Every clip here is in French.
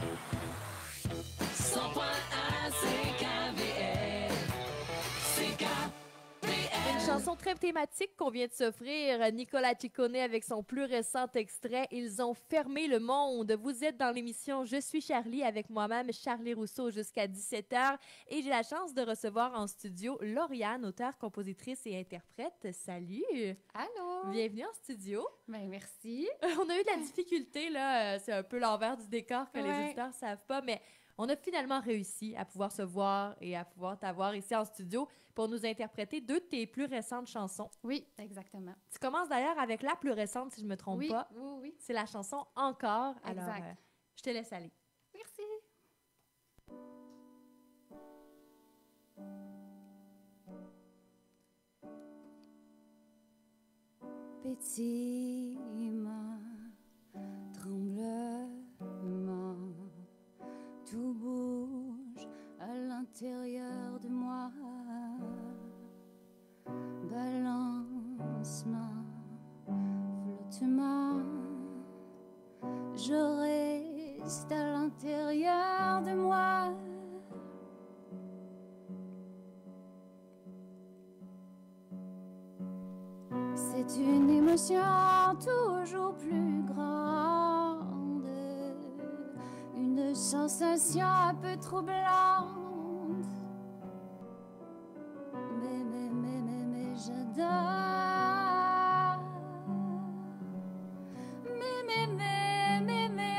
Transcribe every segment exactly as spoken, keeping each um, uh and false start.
cent point un, C K V L. C K V L. Une chanson très thématique qu'on vient de s'offrir. Nicolas Ciccone avec son plus récent extrait. Ils ont fermé le monde. Vous êtes dans l'émission Je suis Charlie avec moi-même, Charlie Rousseau, jusqu'à dix-sept heures. Et j'ai la chance de recevoir en studio Lauriane, auteure, compositrice et interprète. Salut! Allô! Bienvenue en studio. Ben, merci. On a eu de la difficulté, là. C'est un peu l'envers du décor que les Ouais. auditeurs savent pas, mais on a finalement réussi à pouvoir se voir et à pouvoir t'avoir ici en studio pour nous interpréter deux de tes plus récentes chansons. Oui, exactement. Tu commences d'ailleurs avec la plus récente, si je me trompe Oui, pas. oui, oui. C'est la chanson Encore. Alors, Exact. euh, je te laisse aller. Merci. Pétillement, tremblement, tout bouge à l'intérieur de moi. Balancement, flottement, je reste à l'intérieur de moi. C'est une émotion toujours plus grande, une sensation un peu troublante. Mais, mais, mais, mais, mais, j'adore. Mais, mais, mais, mais, mais,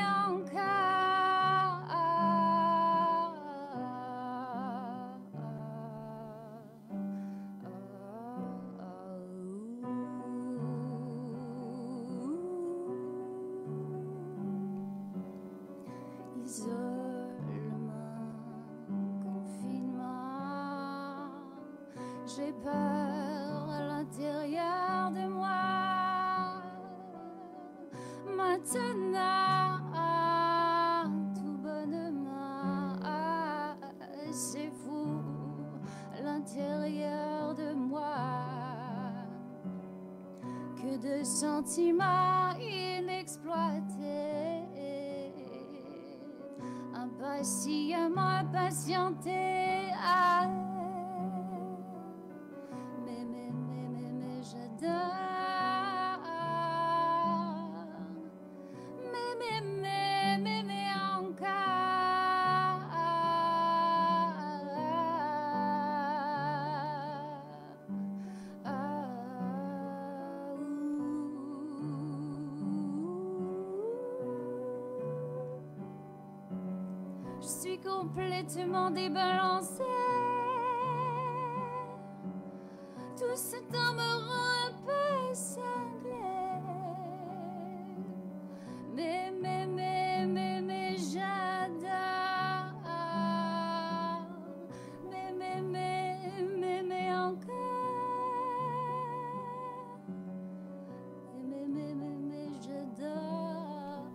encore. Isolement, confinement, j'ai peur à l'intérieur de moi. Maintenant, tout bonnement, c'est fou à l'intérieur de moi. Que de sentiments inexploités, impatiemment impatientés. Ah, mais, mais, mais, mais, mais, j'adore. Mais, mais, mais, mais, mais, encore. Ah, ouh. Je suis complètement débalancée. Tout ce temps me rend un peu cinglée. Mais, mais, mais, mais, mais, j'adore. Mais, mais, mais, mais, mais, encore. Mais, mais, mais, mais, mais, j'adore.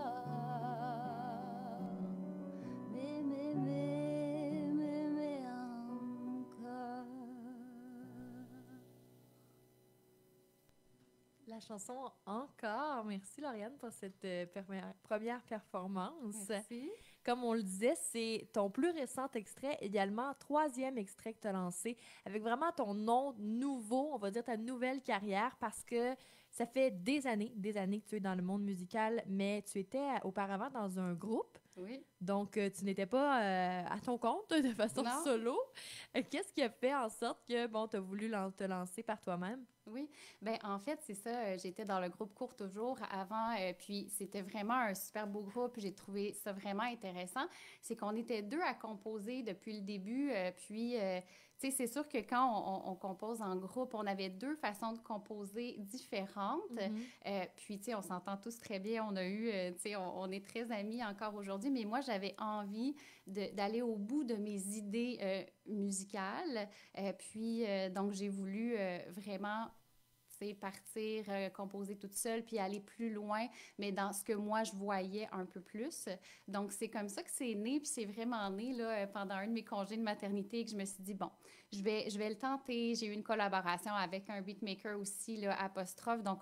Mais, mais, mais, mais, mais, encore. La chanson Encore. Merci, Lauriane, pour cette euh, première, première performance. Merci. Comme on le disait, c'est ton plus récent extrait, également troisième extrait que tu as lancé, avec vraiment ton nom nouveau, on va dire ta nouvelle carrière, parce que ça fait des années, des années que tu es dans le monde musical, mais tu étais auparavant dans un groupe, Oui. donc euh, tu n'étais pas euh, à ton compte de façon Non. solo. Euh, Qu'est-ce qui a fait en sorte que, bon, tu as voulu lan- te lancer par toi-même? Oui, ben en fait, c'est ça. euh, J'étais dans le groupe Court Toujours avant, euh, puis c'était vraiment un super beau groupe. J'ai trouvé ça vraiment intéressant. C'est qu'on était deux à composer depuis le début, euh, puis, euh, tu sais, c'est sûr que quand on, on- on compose en groupe, on avait deux façons de composer différentes. Euh, puis, tu sais, on s'entend tous très bien. On a eu, euh, tu sais, on, on est très amis encore aujourd'hui, mais moi, j'avais envie de- d'aller au bout de mes idées euh, musicales. Euh, puis, euh, donc, j'ai voulu euh, vraiment tu sais, partir, euh, composer toute seule, puis aller plus loin, mais dans ce que moi, je voyais un peu plus. Donc, c'est comme ça que c'est né, puis c'est vraiment né là, pendant un de mes congés de maternité que je me suis dit, bon, je vais, je vais le tenter. J'ai eu une collaboration avec un beatmaker aussi, là, Apostrophe. Donc, on,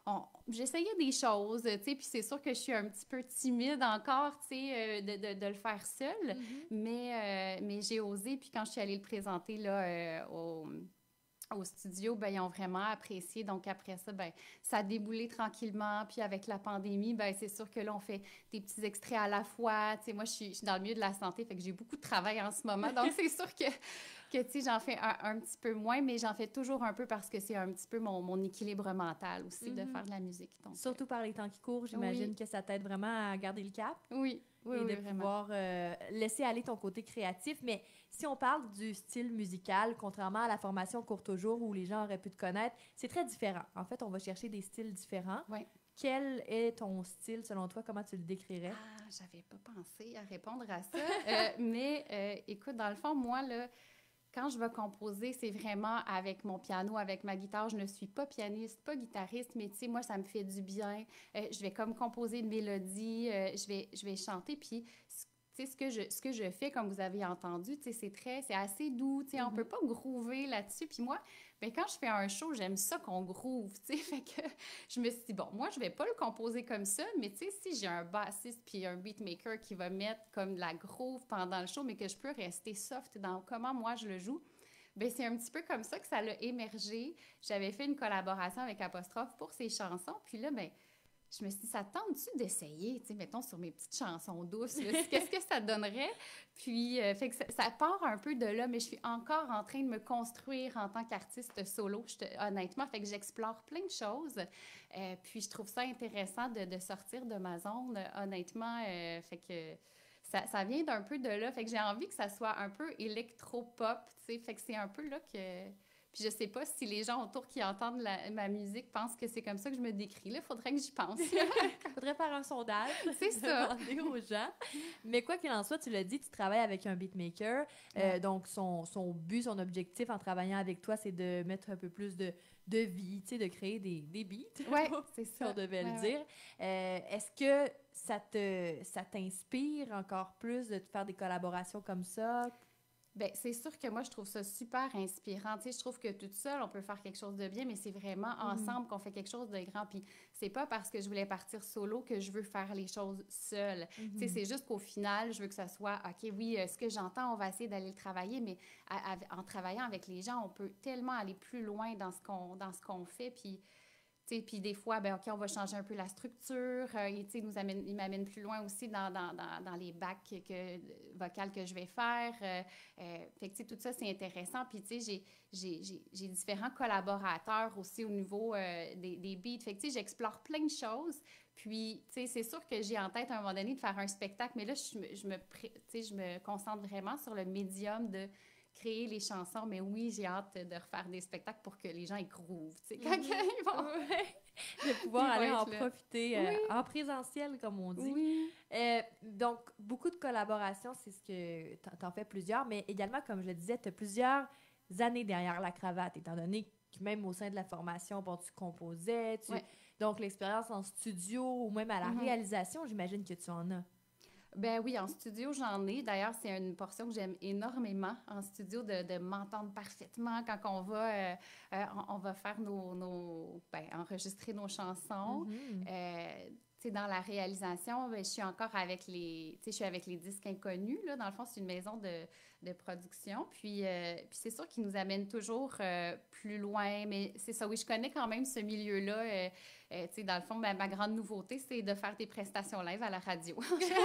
on- j'essayais des choses, tu sais, puis c'est sûr que je suis un petit peu timide encore, tu sais, euh, de, de, de le faire seule, Mhm. mais, euh, mais j'ai osé, puis quand je suis allée le présenter, là, euh, au au studio, ben, ils ont vraiment apprécié. Donc, après ça, ben, ça a déboulé tranquillement. Puis, avec la pandémie, ben, c'est sûr que là, on fait des petits extraits à la fois. Tu sais, moi, je suis, je suis dans le milieu de la santé, fait que j'ai beaucoup de travail en ce moment. Donc, c'est sûr que, que tu sais, j'en fais un, un petit peu moins, mais j'en fais toujours un peu parce que c'est un petit peu mon, mon équilibre mental aussi de Mhm. faire de la musique. Donc, Surtout par les temps qui courent, j'imagine Oui. que ça t'aide vraiment à garder le cap. euh, oui, oui, Et oui, de vraiment. pouvoir euh, laisser aller ton côté créatif. Mais si on parle du style musical, contrairement à la formation courte au jour où les gens auraient pu te connaître, c'est très différent. En fait, on va chercher des styles différents. Ouais. Quel est ton style selon toi? Comment tu le décrirais? Ah, j'avais pas pensé à répondre à ça. Euh, mais euh, écoute, dans le fond, moi, là, quand je vais composer, c'est vraiment avec mon piano, avec ma guitare. Je ne suis pas pianiste, pas guitariste, mais tu sais, moi, ça me fait du bien. Euh, je vais comme composer une mélodie, euh, je vais, je vais chanter, puis ce- tu sais, ce que je, ce que je fais, comme vous avez entendu, tu sais, c'est très, c'est assez doux, tu sais, on Mhm. peut pas groover là-dessus. Puis moi, ben quand je fais un show, j'aime ça qu'on groove, tu sais, fait que je me suis dit, bon, moi, je vais pas le composer comme ça, mais tu sais, si j'ai un bassiste puis un beatmaker qui va mettre comme de la groove pendant le show, mais que je peux rester soft dans comment moi je le joue, ben c'est un petit peu comme ça que ça l'a émergé. J'avais fait une collaboration avec Apostrophe pour ses chansons, puis là, ben je me suis dit, ça te tente-tu d'essayer, tu sais, mettons, sur mes petites chansons douces, là, qu'est-ce que ça donnerait? Puis, euh, fait que ça, ça part un peu de là, mais je suis encore en train de me construire en tant qu'artiste solo, je te- honnêtement, fait que j'explore plein de choses. Euh, puis, je trouve ça intéressant de, de sortir de ma zone, euh, honnêtement, euh, fait que ça, ça vient d'un peu de là, fait que j'ai envie que ça soit un peu électro-pop, tu sais, fait que c'est un peu là que... Puis je sais pas si les gens autour qui entendent la- ma musique pensent que c'est comme ça que je me décris. Là, il faudrait que j'y pense. Faudrait faire un sondage. C'est ça. Demander aux gens. Mais quoi qu'il en soit, tu l'as dit, tu travailles avec un beatmaker. Euh, Ouais. donc, son, son but, son objectif en travaillant avec toi, c'est de mettre un peu plus de, de vie, tu sais, de créer des, des beats. Ouais, c'est Si ça. on devait Ouais, le ouais. dire. Euh, est-ce que ça te, ça t'inspire encore plus de te faire des collaborations comme ça? Bien, c'est sûr que moi, je trouve ça super inspirant. Tu sais, je trouve que toute seule, on peut faire quelque chose de bien, mais c'est vraiment ensemble qu'on fait quelque chose de grand. Puis c'est pas parce que je voulais partir solo que je veux faire les choses seule. Tu sais, c'est juste qu'au final, je veux que ça soit, OK, oui, euh, ce que j'entends, on va essayer d'aller le travailler, mais à- à- en travaillant avec les gens, on peut tellement aller plus loin dans ce qu'on, dans ce qu'on fait. Puis tu sais, puis des fois, ben OK, on va changer un peu la structure. Euh, et, tu sais, il nous amène, il m'amène plus loin aussi dans, dans, dans, dans les bacs que, vocales que je vais faire. Euh, euh, fait que, tu sais, tout ça, c'est intéressant. Puis, tu sais, j'ai, j'ai, j'ai, j'ai différents collaborateurs aussi au niveau euh, des, des beats. Fait que, tu sais, j'explore plein de choses. Puis, tu sais, c'est sûr que j'ai en tête à un moment donné de faire un spectacle, mais là, je, me- je, me, pré- tu sais, je me concentre vraiment sur le médium de créer les chansons, mais oui, j'ai hâte de refaire des spectacles pour que les gens y groovent, tu sais, quand Mhm. ils vont... Ouais. De pouvoir Ils vont aller être en là. profiter euh, Oui. en présentiel, comme on dit. Oui. Euh, donc, beaucoup de collaborations, c'est ce que t'en t'en fais plusieurs, mais également, comme je le disais, tu as plusieurs années derrière la cravate, étant donné que même au sein de la formation, bon, tu composais, tu... Ouais. donc l'expérience en studio ou même à la Mhm. réalisation, j'imagine que tu en as. Ben oui, en studio, j'en ai. D'ailleurs, c'est une portion que j'aime énormément en studio, de, de m'entendre parfaitement quand on va, euh, euh, on, on va faire nos, nos ben, enregistrer nos chansons. Mhm. Euh, tu sais, dans la réalisation, ben, je suis encore avec les, tu sais, je suis avec les disques inconnus, là. Dans le fond, c'est une maison de, de production. Puis, euh, puis c'est sûr qu'ils nous amènent toujours euh, plus loin. Mais c'est ça, oui, je connais quand même ce milieu-là. Euh, euh, tu sais, dans le fond, ma, ma grande nouveauté, c'est de faire des prestations live à la radio.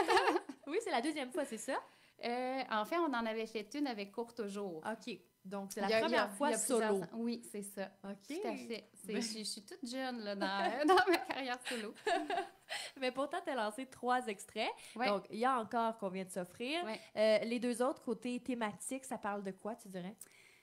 Oui, c'est la deuxième fois, c'est ça? Euh, en fait, on en avait fait une avec Courte au jour. OK. Donc, c'est la Il y a- il y première a- fois il y a plusieurs solo. ans. Oui, c'est ça. OK. Tout à fait. C'est- Ben- je, je suis toute jeune là, dans, dans ma carrière solo. Mais pourtant, tu as lancé trois extraits. Ouais. Donc, il y a encore qu'on vient de s'offrir. Ouais. Euh, les deux autres, côté thématique, ça parle de quoi, tu dirais?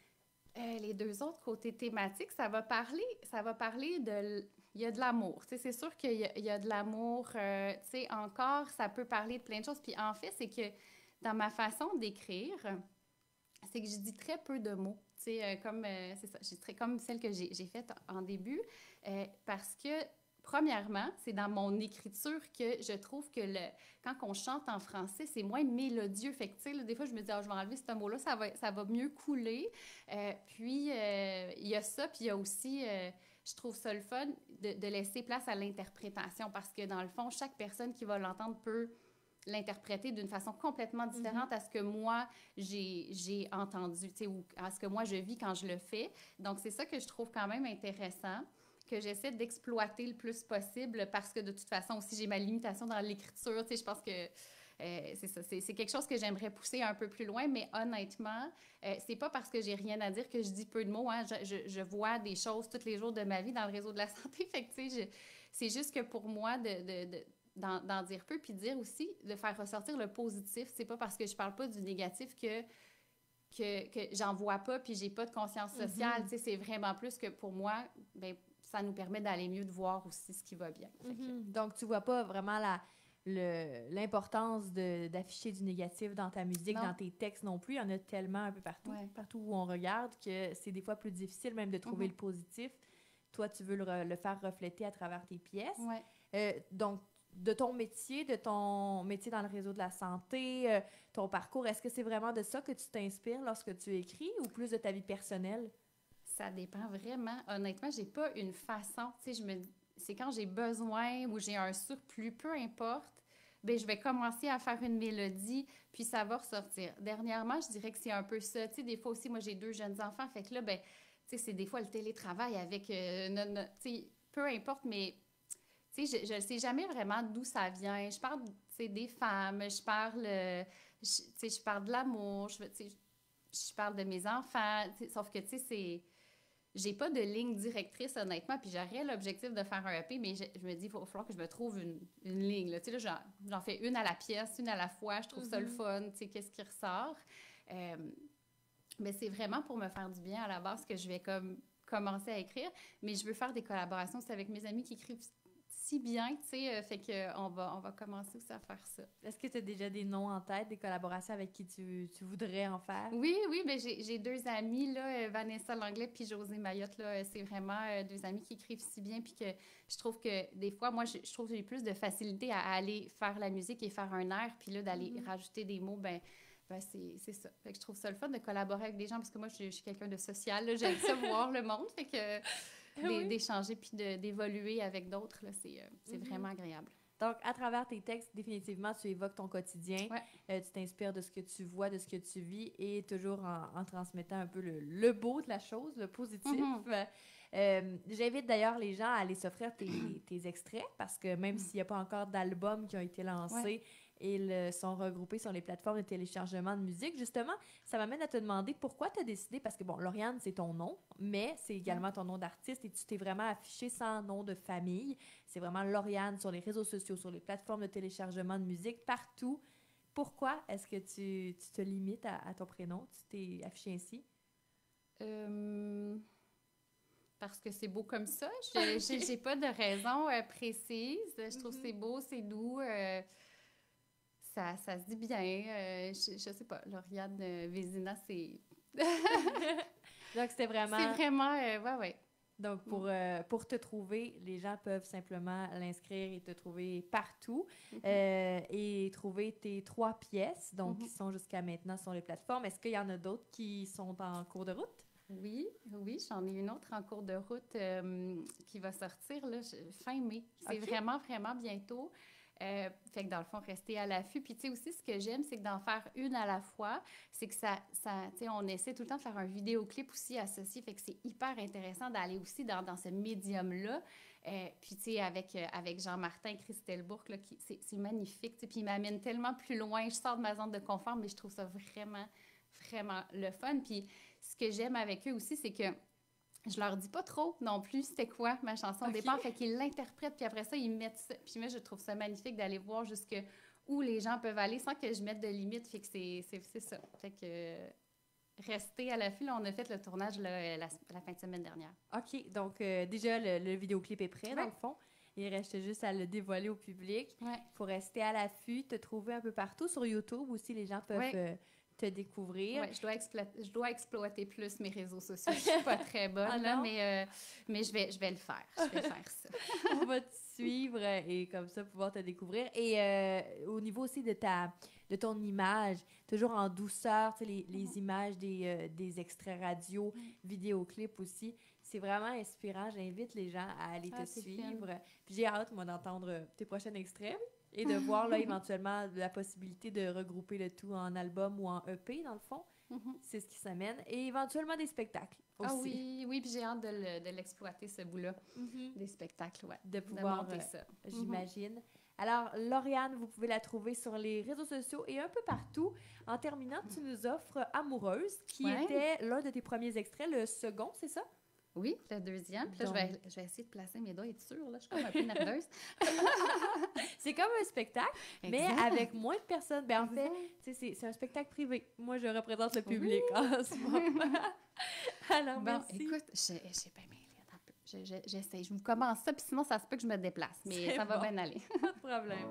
Euh, les deux autres côtés thématiques, ça va parler, ça va parler de... l- Il y a de l'amour. Tu sais, c'est sûr qu'il y a, il y a de l'amour. euh, tu sais, encore, ça peut parler de plein de choses. Puis en fait, c'est que dans ma façon d'écrire, c'est que je dis très peu de mots. Tu sais, euh, comme, euh, c'est ça, j'ai très, comme celle que j'ai j'ai faite en début. euh, parce que, premièrement, c'est dans mon écriture que je trouve que le, quand on chante en français, c'est moins mélodieux. Fait que, tu sais, là, des fois, je me dis, ah, je vais enlever ce mot-là, ça va, ça va mieux couler. Euh, puis, euh, il y a ça, puis il y a aussi... euh, je trouve ça le fun de, de laisser place à l'interprétation parce que, dans le fond, chaque personne qui va l'entendre peut l'interpréter d'une façon complètement différente mm-hmm. à ce que moi, j'ai, j'ai entendu, tu sais, ou à ce que moi, je vis quand je le fais. Donc, c'est ça que je trouve quand même intéressant, que j'essaie d'exploiter le plus possible parce que, de toute façon, aussi, j'ai ma limitation dans l'écriture. Tu sais, je pense que euh, c'est ça. C'est, c'est quelque chose que j'aimerais pousser un peu plus loin, mais honnêtement, euh, c'est pas parce que j'ai rien à dire que je dis peu de mots. Hein. Je, je, je vois des choses tous les jours de ma vie dans le réseau de la santé. Fait que, tu sais, je, c'est juste que pour moi, de... de, de D'en, d'en dire peu, puis dire aussi, de faire ressortir le positif. C'est pas parce que je parle pas du négatif que, que, que j'en vois pas, puis j'ai pas de conscience sociale. Mm-hmm. Tu sais, c'est vraiment plus que pour moi, ben, ça nous permet d'aller mieux, de voir aussi ce qui va bien. Mm-hmm. Que... Donc, tu vois pas vraiment la, le, l'importance de, d'afficher du négatif dans ta musique, non. dans tes textes non plus. Il y en a tellement un peu partout, ouais. partout où on regarde, que c'est des fois plus difficile même de trouver mm-hmm. le positif. Toi, tu veux le, le faire refléter à travers tes pièces. Ouais. Euh, donc, de ton métier, de ton métier dans le réseau de la santé, euh, ton parcours, est-ce que c'est vraiment de ça que tu t'inspires lorsque tu écris ou plus de ta vie personnelle? Ça dépend vraiment. Honnêtement, j'ai pas une façon. Tu sais, je me... c'est quand j'ai besoin ou j'ai un surplus, peu importe, bien, je vais commencer à faire une mélodie, puis ça va ressortir. Dernièrement, je dirais que c'est un peu ça. Tu sais, des fois aussi, moi, j'ai deux jeunes enfants, fait que là, bien, tu sais, c'est des fois le télétravail avec... Euh, no, no, tu sais, peu importe, mais... Tu sais, je ne sais jamais vraiment d'où ça vient. Je parle, tu sais, des femmes, je parle, je, tu sais, je parle de l'amour, je, tu sais, je parle de mes enfants, tu sais, sauf que, tu sais, c'est... J'ai pas de ligne directrice, honnêtement, puis j'aurais l'objectif de faire un E P, mais je, je me dis, il va falloir que je me trouve une, une ligne, là. Tu sais, là, j'en, j'en fais une à la pièce, une à la fois, je trouve mm-hmm. ça le fun, tu sais, qu'est-ce qui ressort. Euh, mais c'est vraiment pour me faire du bien à la base que je vais comme commencer à écrire, mais je veux faire des collaborations, c'est avec mes amis qui écrivent si bien, tu sais, euh, fait qu'on va, on va commencer aussi à faire ça. Est-ce que tu as déjà des noms en tête, des collaborations avec qui tu, tu voudrais en faire? Oui, oui, bien, j'ai, j'ai deux amies, là, Vanessa Langlais puis Josée Mayotte, là, c'est vraiment euh, deux amies qui écrivent si bien, puis que je trouve que des fois, moi, je, je trouve que j'ai plus de facilité à, à aller faire la musique et faire un air, puis là, d'aller mm-hmm. rajouter des mots, ben Ben, c'est, c'est ça. Fait que je trouve ça le fun de collaborer avec des gens, parce que moi, je, je suis quelqu'un de social, là, j'aime ça voir le monde, fait que... Oui. d'échanger puis de, d'évoluer avec d'autres, là, c'est, euh, c'est mm-hmm. vraiment agréable. Donc, à travers tes textes, définitivement, tu évoques ton quotidien, ouais. euh, tu t'inspires de ce que tu vois, de ce que tu vis, et toujours en, en transmettant un peu le, le beau de la chose, le positif. Mm-hmm. Euh, j'invite d'ailleurs les gens à aller s'offrir tes, tes extraits, parce que même mm-hmm. s'il n'y a pas encore d'albums qui ont été lancés, ouais. ils sont regroupés sur les plateformes de téléchargement de musique. Justement, ça m'amène à te demander pourquoi tu as décidé, parce que, bon, Lauriane, c'est ton nom, mais c'est également ton nom d'artiste et tu t'es vraiment affiché sans nom de famille. C'est vraiment Lauriane sur les réseaux sociaux, sur les plateformes de téléchargement de musique, partout. Pourquoi est-ce que tu, tu te limites à, à ton prénom? Tu t'es affiché ainsi? Euh... Parce que c'est beau comme ça. Je, j'ai, j'ai pas de raison euh, précise. Je trouve mm-hmm. que c'est beau, c'est doux. Euh... Ça, ça se dit bien. Euh, je, je sais pas. Lauriane euh, Vézina, c'est... Donc, c'était vraiment... C'est vraiment... Euh, ouais, ouais. Donc, pour, euh, pour te trouver, les gens peuvent simplement l'inscrire et te trouver partout mm-hmm. euh, et trouver tes trois pièces, donc, mm-hmm. qui sont jusqu'à maintenant sur les plateformes. Est-ce qu'il y en a d'autres qui sont en cours de route? Oui, oui, j'en ai une autre en cours de route euh, qui va sortir là, fin mai. C'est okay. vraiment, vraiment bientôt. Euh, fait que dans le fond, rester à l'affût. Puis, tu sais, aussi, ce que j'aime, c'est que d'en faire une à la fois, c'est que ça, ça tu sais, on essaie tout le temps de faire un vidéoclip aussi associé. Fait que c'est hyper intéressant d'aller aussi dans, dans ce médium-là. Euh, puis, tu sais, avec, euh, avec Jean-Martin et Christelle Bourque, là, qui, c'est, c'est magnifique. Tu sais, puis, il m'amène tellement plus loin. Je sors de ma zone de confort, mais je trouve ça vraiment, vraiment le fun. Puis, ce que j'aime avec eux aussi, c'est que je leur dis pas trop non plus c'était quoi ma chanson au okay. départ, fait qu'ils l'interprètent, puis après ça, ils mettent ça. Puis moi, je trouve ça magnifique d'aller voir jusque où les gens peuvent aller sans que je mette de limite, fait que c'est, c'est, c'est ça. Fait que euh, rester à l'affût, là, on a fait le tournage là, la, la fin de semaine dernière. OK, donc euh, déjà, le, le vidéoclip est prêt, ouais. dans le fond. Il reste juste à le dévoiler au public. Il ouais. faut rester à l'affût, te trouver un peu partout. Sur YouTube aussi, les gens peuvent... Ouais. Euh, te découvrir. Oui, je dois exploiter, je dois exploiter plus mes réseaux sociaux. Je suis pas très bonne, ah là, mais, euh, mais je, vais, je vais le faire. Je vais faire ça. On va te suivre et comme ça, pouvoir te découvrir. Et euh, au niveau aussi de, ta, de ton image, toujours en douceur, tu sais, les, les mm-hmm. images des, euh, des extraits radio, mm-hmm. vidéoclips aussi, C'est vraiment inspirant. J'invite les gens à aller Ah, te c'est suivre. Puis j'ai hâte, moi, d'entendre euh, tes prochains extraits et de voir, là, éventuellement, la possibilité de regrouper le tout en album ou en E P, dans le fond. Mhm. C'est ce qui s'amène. Et éventuellement des spectacles aussi. Ah oui, oui, puis j'ai hâte de le- de l'exploiter, ce bout-là, Mhm. des spectacles, ouais. De De pouvoir, monter euh, ça. j'imagine. Alors, Lauriane, vous pouvez la trouver sur les réseaux sociaux et un peu partout. En terminant, tu nous offres Amoureuse, qui Ouais. était l'un de tes premiers extraits, le second, c'est ça? Oui, le deuxième. Puis là, je Donc- vais, je vais essayer de placer mes doigts, être sûre, là. Je suis comme un peu nerveuse. C'est comme un spectacle, mais Exact. avec moins de personnes. Ben, en fait, Exact. tu sais, c'est c'est un spectacle privé. Moi, je représente le public en ce moment. Alors, Bon, merci. écoute, j'ai j'ai bien mêlé. Attends un peu. Je- je- J'essaie. Je vous commence ça, puis sinon, ça se peut que je me déplace. Mais C'est ça va bon. bien aller. Pas de problème.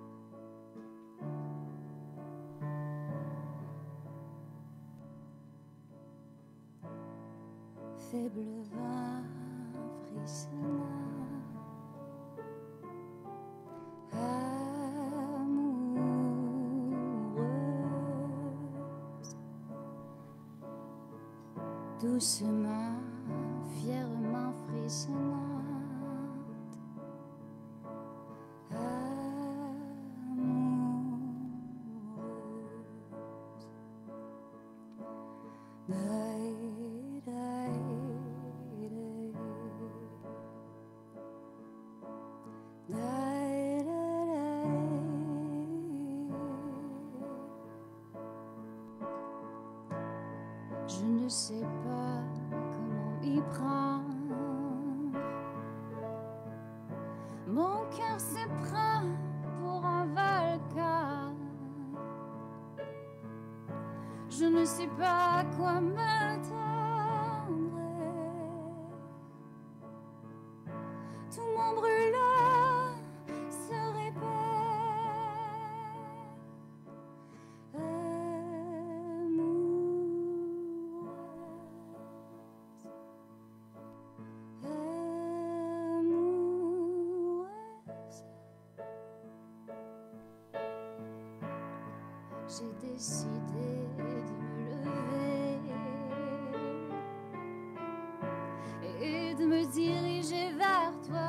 Faible vent frissonnant, amoureuse, doucement, fièrement frissonnante, amoureuse. Dai, dai, dai. Dai, dai, dai. Je ne sais pas comment m'y prendre. Mon cœur se prend pour un volcan. Je ne sais pas à quoi m'attendre. Tout mon brûlant se répète. Amoureuse, amoureuse. J'ai décidé de me lever et de me diriger vers toi.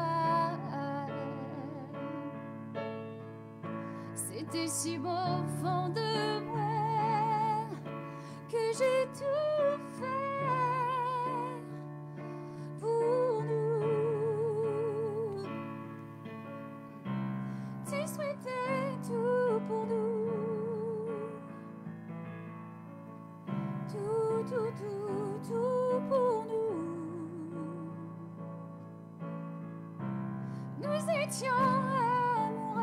C'était si beau au fond de moi que j'ai tout fait pour nous. Tu souhaitais tout pour nous. Tout, tout, tout, tout pour nous. Nous étions amoureux.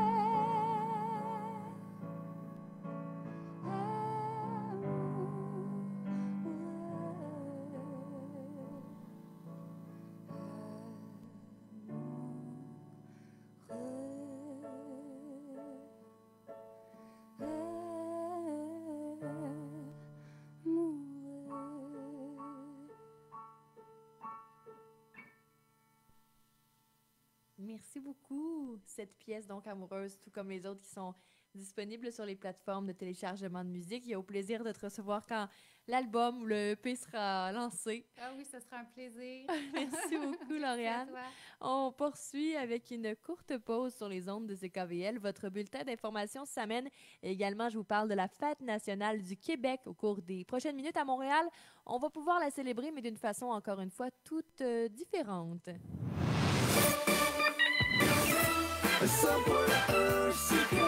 Merci beaucoup. Cette pièce, donc, Amoureuse, tout comme les autres qui sont disponibles sur les plateformes de téléchargement de musique. Il y a au plaisir de te recevoir quand l'album ou le E P sera lancé. Ah oui, ce sera un plaisir. Merci beaucoup, Merci à Lauriane. toi. On poursuit avec une courte pause sur les ondes de C K V L. Votre bulletin d'information s'amène. Et également, je vous parle de la Fête nationale du Québec au cours des prochaines minutes à Montréal. On va pouvoir la célébrer, mais d'une façon, encore une fois, toute euh, différente. cent un C K